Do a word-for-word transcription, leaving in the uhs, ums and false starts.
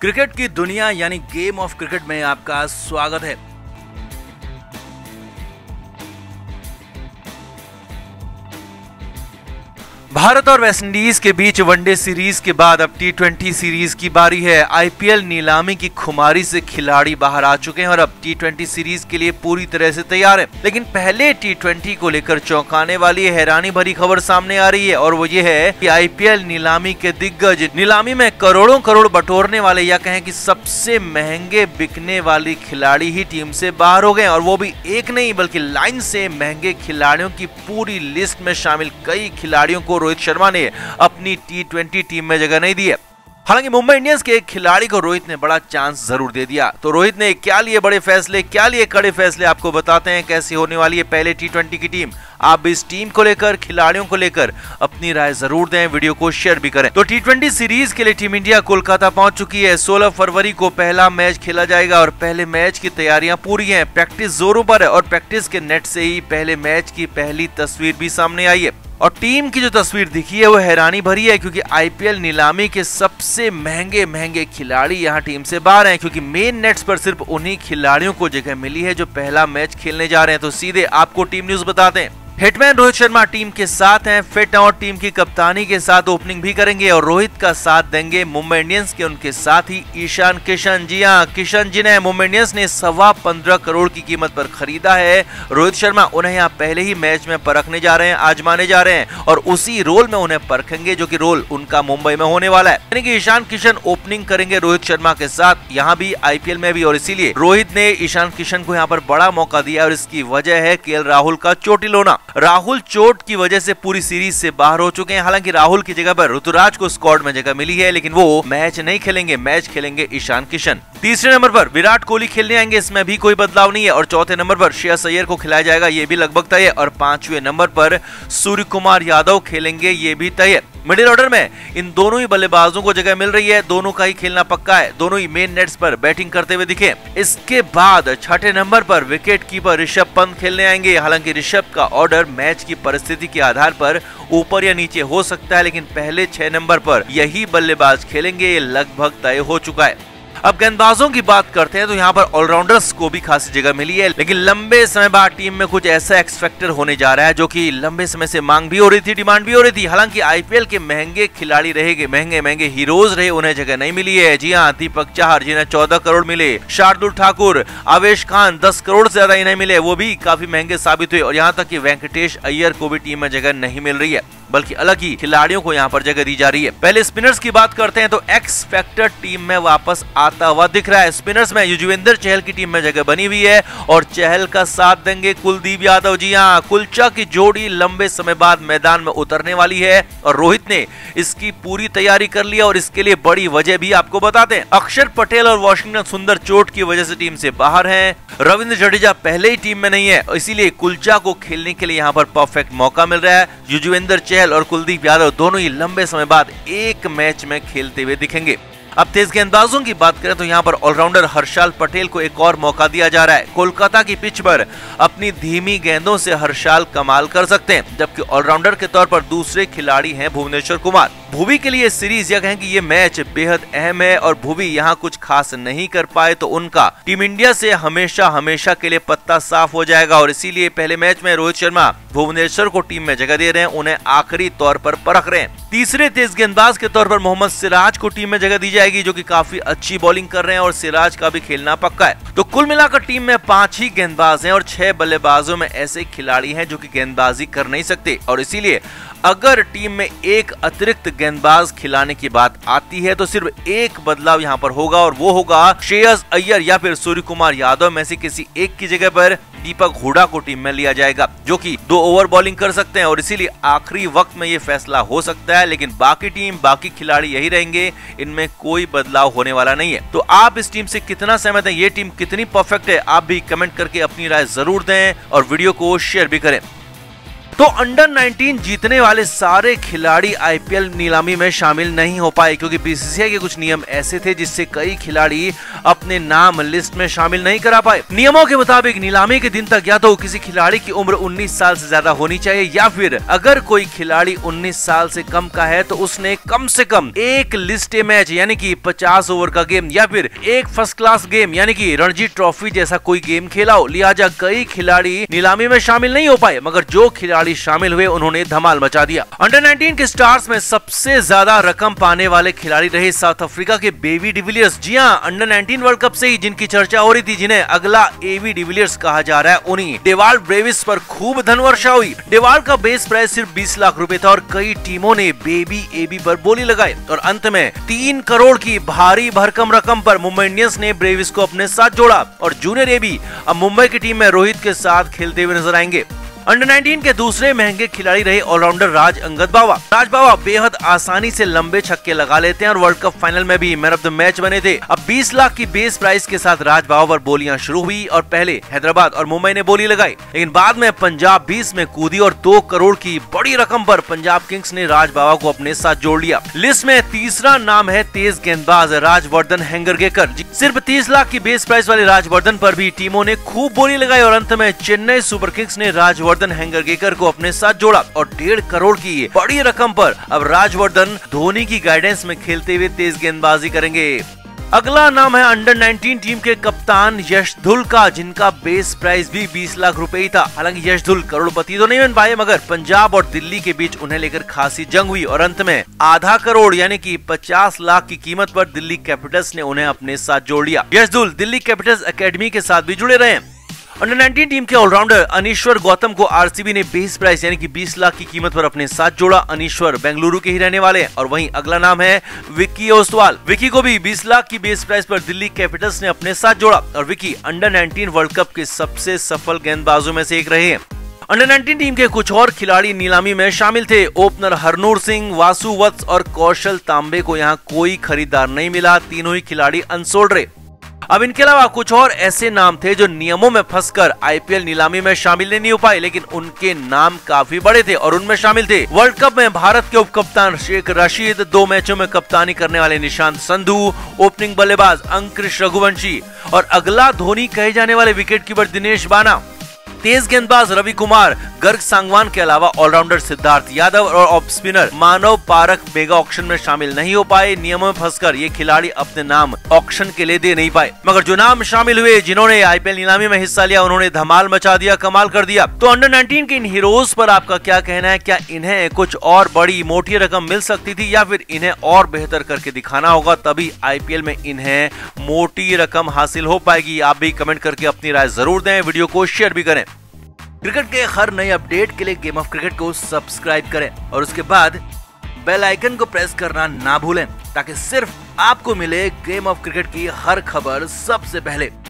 Cricket की दुनिया यानी गेम ऑफ क्रिकेट में आपका स्वागत है। भारत और वेस्टइंडीज के बीच वनडे सीरीज के बाद अब टी ट्वेंटी सीरीज की बारी है। आईपीएल नीलामी की खुमारी से खिलाड़ी बाहर आ चुके हैं और अब टी ट्वेंटी सीरीज के लिए पूरी तरह से तैयार है। लेकिन पहले टी ट्वेंटी को लेकर चौंकाने वाली हैरानी भरी खबर सामने आ रही है और वो ये है कि आईपीएल नीलामी के दिग्गज, नीलामी में करोड़ों करोड़ बटोरने वाले या कहें कि सबसे महंगे बिकने वाली खिलाड़ी ही टीम से बाहर हो गए और वो भी एक नहीं बल्कि लाइन से महंगे खिलाड़ियों की पूरी लिस्ट में शामिल कई खिलाड़ियों को रोहित शर्मा ने अपनी टी ट्वेंटी टीम में जगह नहीं दी है। हालांकि मुंबई इंडियंस के एक खिलाड़ी को रोहित ने बड़ा चांस जरूर दे दिया। तो रोहित ने क्या लिए बड़े फैसले, क्या लिए कड़े फैसले, आपको बताते हैं कैसी होने वाली है पहले टी ट्वेंटी की टीम। आप भी इस टीम को लेकर, खिलाड़ियों को लेकर अपनी राय जरूर दें, वीडियो को शेयर भी करें। तो टी ट्वेंटी सीरीज के लिए टीम इंडिया कोलकाता पहुंच चुकी है। सोलह फरवरी को पहला मैच खेला जाएगा और पहले मैच की तैयारियां पूरी हैं। प्रैक्टिस जोरों पर है और प्रैक्टिस के नेट से ही पहले मैच की पहली तस्वीर भी सामने आई है और टीम की जो तस्वीर दिखी है वो हैरानी भरी है, क्योंकि आईपीएल नीलामी के सबसे महंगे महंगे खिलाड़ी यहां टीम से बाहर हैं, क्योंकि मेन नेट्स पर सिर्फ उन्हीं खिलाड़ियों को जगह मिली है जो पहला मैच खेलने जा रहे हैं। तो सीधे आपको टीम न्यूज बताते हैं। हिटमैन रोहित शर्मा टीम के साथ हैं, फिट हैं और टीम की कप्तानी के साथ ओपनिंग भी करेंगे और रोहित का साथ देंगे मुंबई इंडियंस के उनके साथ ही ईशान किशन। जी हां, किशन जिन्हें मुंबई इंडियंस ने सवा पंद्रह करोड़ की कीमत पर खरीदा है। रोहित शर्मा उन्हें यहाँ पहले ही मैच में परखने जा रहे हैं, आजमाने जा रहे हैं और उसी रोल में उन्हें परखेंगे जो कि रोल उनका मुंबई में होने वाला है। यानी कि ईशान किशन ओपनिंग करेंगे रोहित शर्मा के साथ, यहाँ भी आईपीएल में भी, और इसीलिए रोहित ने ईशान किशन को यहाँ पर बड़ा मौका दिया और इसकी वजह है केएल राहुल का चोटिल होना। राहुल चोट की वजह से पूरी सीरीज से बाहर हो चुके हैं। हालांकि राहुल की जगह पर ऋतुराज को स्क्वाड में जगह मिली है, लेकिन वो मैच नहीं खेलेंगे, मैच खेलेंगे ईशान किशन। तीसरे नंबर पर विराट कोहली खेलने आएंगे, इसमें भी कोई बदलाव नहीं है और चौथे नंबर पर श्रेयस अय्यर को खिलाया जाएगा, ये भी लगभग तय है और पांचवें नंबर पर सूर्य कुमार यादव खेलेंगे, ये भी तय है। मिडिल ऑर्डर में इन दोनों ही बल्लेबाजों को जगह मिल रही है, दोनों का ही खेलना पक्का है, दोनों ही मेन नेट्स पर बैटिंग करते हुए दिखे। इसके बाद छठे नंबर पर विकेट कीपर ऋषभ पंत खेलने आएंगे। हालांकि ऋषभ का ऑर्डर मैच की परिस्थिति के आधार पर ऊपर या नीचे हो सकता है, लेकिन पहले छह नंबर पर यही बल्लेबाज खेलेंगे, ये लगभग तय हो चुका है। अब गेंदबाजों की बात करते हैं तो यहाँ पर ऑलराउंडर्स को भी खासी जगह मिली है, लेकिन लंबे समय बाद टीम में कुछ ऐसा एक्स फैक्टर होने जा रहा है जो कि लंबे समय से मांग भी हो रही थी, डिमांड भी हो रही थी। हालांकि आईपीएल के महंगे खिलाड़ी रहेंगे, महंगे महंगे हीरोज रहे, उन्हें जगह नहीं मिली है। जी हाँ, दीपक चाहर जिन्हें चौदह करोड़ मिले, शार्दुल ठाकुर, आवेश खान दस करोड़ से ज्यादा इन्हें मिले, वो भी काफी महंगे साबित हुए और यहाँ तक कि वेंकटेश अय्यर को भी टीम में जगह नहीं मिल रही है, बल्कि अलग ही खिलाड़ियों को यहाँ पर जगह दी जा रही है। पहले स्पिनर्स की बात करते हैं तो एक्स फैक्टर टीम में वापस आता हुआ दिख रहा है। स्पिनर्स में युजवेंद्र चहल की टीम में जगह बनी हुई है और चहल का साथ देंगे कुलदीप यादव। जी हाँ, कुलचा की जोड़ी लंबे समय बाद मैदान में उतरने वाली है और रोहित ने इसकी पूरी तैयारी कर लिया और इसके लिए बड़ी वजह भी आपको बताते हैं। अक्षर पटेल और वाशिंगटन सुंदर चोट की वजह से टीम से बाहर हैं। रविंद्र जडेजा पहले ही टीम में नहीं है, इसीलिए कुलचा को खेलने के लिए यहाँ पर परफेक्ट मौका मिल रहा है। युजवेंद्र चहल और कुलदीप यादव दोनों ही लंबे समय बाद एक मैच में खेलते हुए दिखेंगे। अब तेज गेंदबाजों की बात करें तो यहाँ पर ऑलराउंडर हर्षाल पटेल को एक और मौका दिया जा रहा है। कोलकाता की पिच पर अपनी धीमी गेंदों से हर्षाल कमाल कर सकते हैं, जबकि ऑलराउंडर के तौर पर दूसरे खिलाड़ी हैं भुवनेश्वर कुमार। भुवी के लिए सीरीज या कहें कि ये मैच बेहद अहम है और भुवी यहाँ कुछ खास नहीं कर पाए तो उनका टीम इंडिया से हमेशा हमेशा के लिए पत्ता साफ हो जाएगा और इसीलिए पहले मैच में रोहित शर्मा भुवनेश्वर को टीम में जगह दे रहे हैं, उन्हें आखिरी तौर पर परख रहे हैं। तीसरे तेज गेंदबाज के तौर पर मोहम्मद सिराज को टीम में जगह दी जाएगी, जो कि काफी अच्छी बॉलिंग कर रहे हैं और सिराज का भी खेलना पक्का है। तो कुल मिलाकर टीम में पांच ही गेंदबाज हैं और छह बल्लेबाजों में ऐसे खिलाड़ी हैं जो कि गेंदबाजी कर नहीं सकते और इसीलिए अगर टीम में एक अतिरिक्त गेंदबाज खिलाने की बात आती है तो सिर्फ एक बदलाव यहाँ पर होगा और वो होगा श्रेयस अय्यर या फिर सूर्य कुमार यादव में से किसी एक की जगह पर दीपक हुडा को टीम में लिया जाएगा, जो कि दो ओवर बॉलिंग कर सकते हैं और इसीलिए आखिरी वक्त में ये फैसला हो सकता है। लेकिन बाकी टीम, बाकी खिलाड़ी यही रहेंगे, इनमें कोई बदलाव होने वाला नहीं है। तो आप इस टीम से कितना सहमत हैं, ये टीम कितनी परफेक्ट है, आप भी कमेंट करके अपनी राय जरूर दें और वीडियो को शेयर भी करें। तो अंडर नाइनटीन जीतने वाले सारे खिलाड़ी आईपीएल नीलामी में शामिल नहीं हो पाए, क्योंकि बीसीसीआई के कुछ नियम ऐसे थे जिससे कई खिलाड़ी अपने नाम लिस्ट में शामिल नहीं करा पाए। नियमों के मुताबिक नीलामी के दिन तक या तो किसी खिलाड़ी की उम्र उन्नीस साल से ज्यादा होनी चाहिए, या फिर अगर कोई खिलाड़ी उन्नीस साल से कम का है तो उसने कम से कम एक लिस्ट मैच यानी कि पचास ओवर का गेम या फिर एक फर्स्ट क्लास गेम यानी कि रणजी ट्रॉफी जैसा कोई गेम खेला हो। लिहाजा कई खिलाड़ी नीलामी में शामिल नहीं हो पाए, मगर जो खिलाड़ी शामिल हुए उन्होंने धमाल मचा दिया। अंडर नाइनटीन के स्टार्स में सबसे ज्यादा रकम पाने वाले खिलाड़ी रहे साउथ अफ्रीका के बेबी डिविलियर्स। जी हां, अंडर नाइनटीन वर्ल्ड कप से ही जिनकी चर्चा हो रही थी, जिन्हें अगला एबी डिविलियर्स कहा जा रहा है, उन्हीं डेवाल्ड ब्रेविस पर खूब धनवर्षा हुई। डेवाल्ड का बेस प्राइस सिर्फ बीस लाख रुपए था और कई टीमों ने बेबी एबी पर बोली लगाई और अंत में तीन करोड़ की भारी भरकम रकम पर मुंबई इंडियंस ने ब्रेविस को अपने साथ जोड़ा और जूनियर एबी अब मुंबई की टीम में रोहित के साथ खेलते हुए नजर आएंगे। अंडर नाइनटीन के दूसरे महंगे खिलाड़ी रहे ऑलराउंडर राज अंगद बावा। राज बावा बेहद आसानी से लंबे छक्के लगा लेते हैं और वर्ल्ड कप फाइनल में भी मैन ऑफ द मैच बने थे। अब बीस लाख की बेस प्राइस के साथ राज बावा पर बोलियां शुरू हुई और पहले हैदराबाद और मुंबई ने बोली लगाई, लेकिन बाद में पंजाब बीस में कूदी और दो करोड़ की बड़ी रकम पर पंजाब किंग्स ने राज बावा को अपने साथ जोड़ लिया। लिस्ट में तीसरा नाम है तेज गेंदबाज राजवर्धन हेंगरगेकर। सिर्फ तीस लाख की बेस प्राइस वाले राजवर्धन पर भी टीमों ने खूब बोली लगाई और अंत में चेन्नई सुपर किंग्स ने राजवर्धन हेंगरगेकर को अपने साथ जोड़ा और डेढ़ करोड़ की बड़ी रकम पर अब राजवर्धन धोनी की गाइडेंस में खेलते हुए तेज गेंदबाजी करेंगे। अगला नाम है अंडर नाइनटीन टीम के कप्तान यशधुल का, जिनका बेस प्राइस भी बीस लाख रुपए ही था। हालांकि यशधुल करोड़पति तो नहीं बन पाए, मगर पंजाब और दिल्ली के बीच उन्हें लेकर खासी जंग हुई और अंत में आधा करोड़ यानी कि पचास लाख की कीमत पर दिल्ली कैपिटल्स ने उन्हें अपने साथ जोड़ लिया। यशधुल दिल्ली कैपिटल्स एकेडमी के साथ भी जुड़े रहे। अंडर नाइनटीन टीम के ऑलराउंडर अनीश्वर गौतम को आरसीबी ने बेस प्राइस यानी कि बीस लाख की कीमत पर अपने साथ जोड़ा। अनीश्वर बेंगलुरु के ही रहने वाले हैं। और वहीं अगला नाम है विक्की ओसवाल। विक्की को भी बीस लाख की बेस प्राइस पर दिल्ली कैपिटल्स ने अपने साथ जोड़ा और Vicky under nineteen world cup के सबसे सफल गेंदबाजों में से एक रहे हैं। अंडर नाइनटीन टीम के कुछ और खिलाड़ी नीलामी में शामिल थे। ओपनर हरनूर सिंह, वासु वत्स और कौशल तांबे को यहाँ कोई खरीदार नहीं मिला। तीनों ही खिलाड़ी अनसोल्ड रहे। अब इनके अलावा कुछ और ऐसे नाम थे जो नियमों में फंसकर आईपीएल नीलामी में शामिल नहीं हो पाए, लेकिन उनके नाम काफी बड़े थे और उनमें शामिल थे वर्ल्ड कप में भारत के उप कप्तान शेख रशीद, दो मैचों में कप्तानी करने वाले निशांत संधू, ओपनिंग बल्लेबाज अंकुश रघुवंशी और अगला धोनी कहे जाने वाले विकेट कीपर दिनेश बाना, तेज गेंदबाज रवि कुमार, गर्ग सांगवान के अलावा ऑलराउंडर सिद्धार्थ यादव और off spinner Manav Parakh mega auction में शामिल नहीं हो पाए। नियमों में फंसकर ये खिलाड़ी अपने नाम ऑक्शन के लिए दे नहीं पाए, मगर जो नाम शामिल हुए, जिन्होंने आईपीएल नीलामी में हिस्सा लिया, उन्होंने धमाल मचा दिया, कमाल कर दिया। तो अंडर नाइनटीन के इन हीरोज पर आपका क्या कहना है? क्या इन्हें कुछ और बड़ी मोटी रकम मिल सकती थी या फिर इन्हें और बेहतर करके दिखाना होगा, तभी आईपीएल में इन्हें मोटी रकम हासिल हो पाएगी? आप भी कमेंट करके अपनी राय जरूर दें, वीडियो को शेयर भी करें। क्रिकेट के हर नए अपडेट के लिए गेम ऑफ क्रिकेट को सब्सक्राइब करें और उसके बाद बेल आइकन को प्रेस करना ना भूलें, ताकि सिर्फ आपको मिले गेम ऑफ क्रिकेट की हर खबर सबसे पहले।